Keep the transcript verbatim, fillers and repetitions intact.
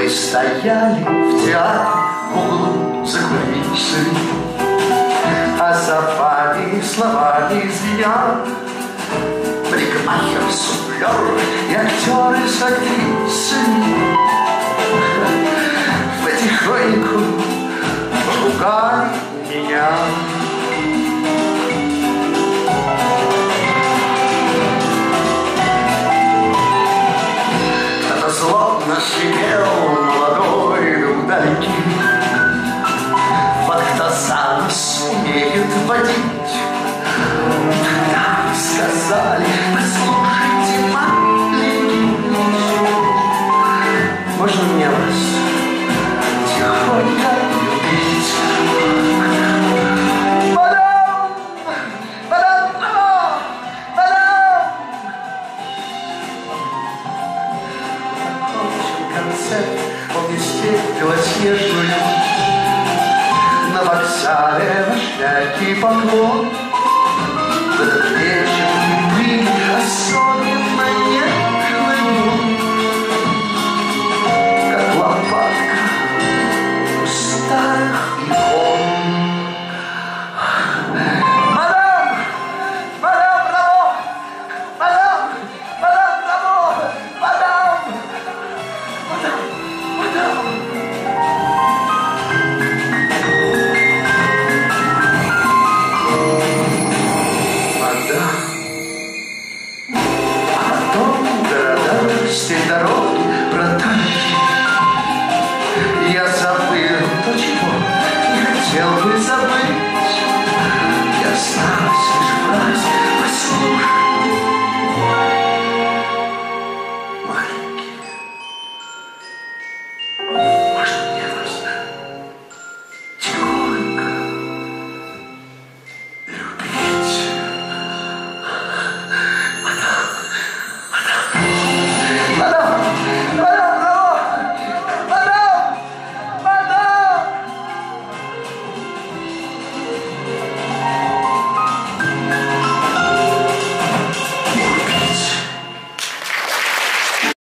Мы стояли в театре в углу за кулисами, а за вами словами звенят парикмахер, суфлер и актеры с актрисами. Потихоньку ругали меня. Кто-то злобно шипел, молодой да вдалеке: вот кто за нос умеет водить. Тогда сказали: послушайте, маленький, можно мне вас тихонько любить? Мадам! Мадам! Мадам! Окончен концерт, он везде белоснежную. На вокзале наш мягкий поклон.